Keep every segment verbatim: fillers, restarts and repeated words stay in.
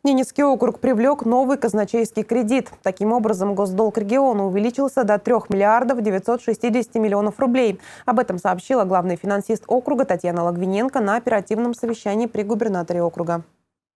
Ненецкий округ привлек новый казначейский кредит. Таким образом, госдолг региона увеличился до трёх миллиардов девятьсот шестидесяти миллионов рублей. Об этом сообщила главный финансист округа Татьяна Логвиненко на оперативном совещании при губернаторе округа.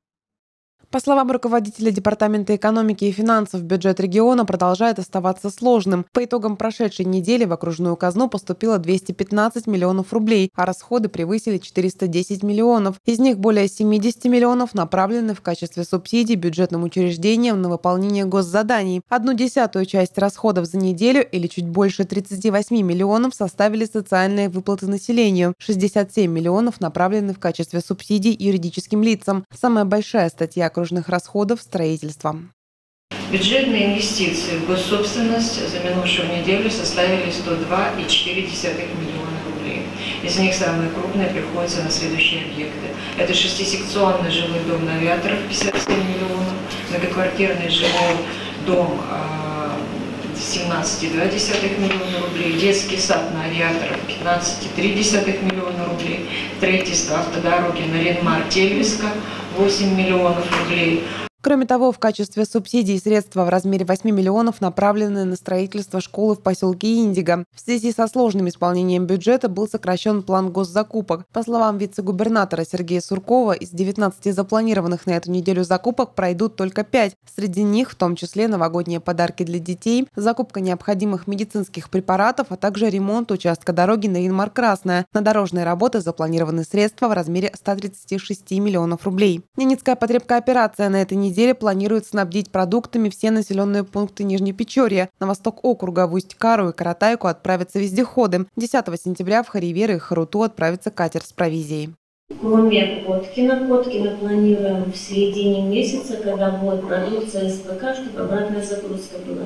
По словам руководителя Департамента экономики и финансов, бюджет региона продолжает оставаться сложным. По итогам прошедшей недели в окружную казну поступило двести пятнадцать миллионов рублей, а расходы превысили четыреста десять миллионов. Из них более семидесяти миллионов направлены в качестве субсидий бюджетным учреждениям на выполнение госзаданий. Одну десятую часть расходов за неделю, или чуть больше тридцати восьми миллионов, составили социальные выплаты населению. шестьдесят семь миллионов направлены в качестве субсидий юридическим лицам. Самая большая статья окружных расходов – строительство. Бюджетные инвестиции в госсобственность за минувшую неделю составили сто два и четыре десятых миллиона рублей. Из них самые крупные приходятся на следующие объекты. Это шестисекционный жилой дом на Авиаторов пятьдесят семь миллионов, многоквартирный жилой дом семнадцать и две десятых миллиона рублей, детский сад на Авиаторов пятнадцать и три десятых миллиона рублей, строительство автодороги Нарин-Мар-Тельвиска восемь миллионов рублей. Кроме того, в качестве субсидий средства в размере восьми миллионов направлены на строительство школы в поселке Индиго. В связи со сложным исполнением бюджета был сокращен план госзакупок. По словам вице-губернатора Сергея Суркова, из девятнадцати запланированных на эту неделю закупок пройдут только пять. Среди них в том числе новогодние подарки для детей, закупка необходимых медицинских препаратов, а также ремонт участка дороги Нарин-Мар-Красная. На дорожные работы запланированы средства в размере ста тридцати шести миллионов рублей. Ненецкая потребкооперация на этой неделе неделе планирует снабдить продуктами все населенные пункты Нижнепечорья. На восток округа в Усть-Кару и Каратайку отправятся вездеходы. десятого сентября в Хариверы и Харуту отправится катер с провизией. Кроме Коткина, Коткина планируем в середине месяца, когда будет продукция СПК, чтобы обратная загрузка была.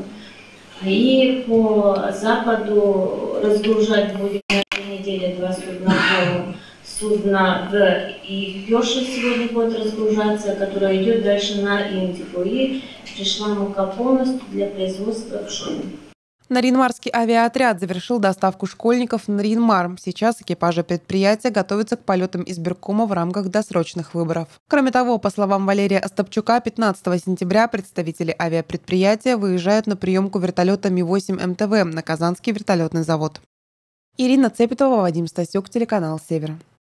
И по западу разгружать будем на этой неделе два судна. Судно в Ивёше сегодня будет разгружаться, которая идет дальше на Индиго. И пришла мука полностью для производства пшена. Нарин-Марский авиаотряд завершил доставку школьников на Нарин-Мар. Сейчас экипажи предприятия готовятся к полетам избиркома в рамках досрочных выборов. Кроме того, по словам Валерия Остапчука, пятнадцатого сентября представители авиапредприятия выезжают на приемку вертолета Ми восемь Эм Тэ Вэ на Казанский вертолетный завод. Ирина Цепетова, Вадим Стасюк, телеканал «Север».